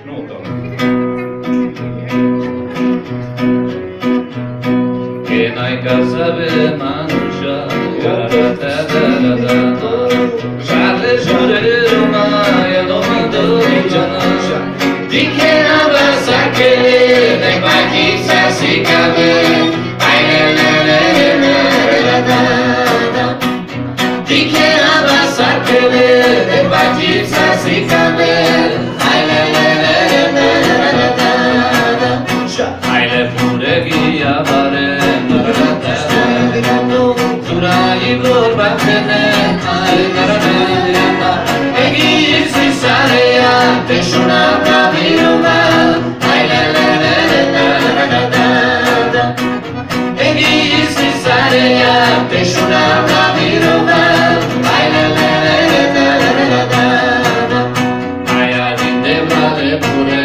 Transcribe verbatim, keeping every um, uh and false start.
Nuto. Che noi casa ve mangia, gara da da da da da. Charle jure Roma, io domando di giorno. Di che nava sa che dai bagni sa si cade. Ai le le le le le da da. Di che nava sa che dai bagni sa si cade. Ai le le le le le da da. Ai le pure via bare. Turai vorba bene, ai carabinieri, e chi si sarea, te shuna braviruma, ai le le le le da da da. E chi si sarea, te shuna braviruma, ai le le le le da da da. Ai adinde vale pure